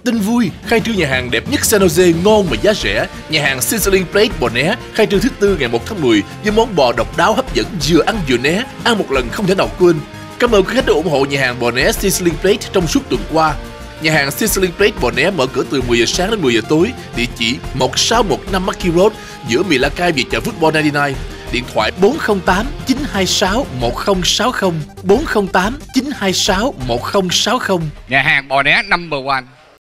Tin vui, khai trương nhà hàng đẹp nhất San Jose ngon và giá rẻ. Nhà hàng Sizzling Plate Bò Né khai trương thứ Tư ngày 1 tháng 10 với món bò độc đáo hấp dẫn vừa ăn vừa né, ăn một lần không thể nào quên. Cảm ơn quý khách đã ủng hộ nhà hàng Bò Né Sizzling Plate trong suốt tuần qua. Nhà hàng Sizzling Plate Bò Né mở cửa từ 10 giờ sáng đến 10 giờ tối, địa chỉ 1615 Market Road giữa Milacay và chợ Football 99. Điện thoại 408 926 1060 408 926 1060. Nhà hàng Bò Né number one.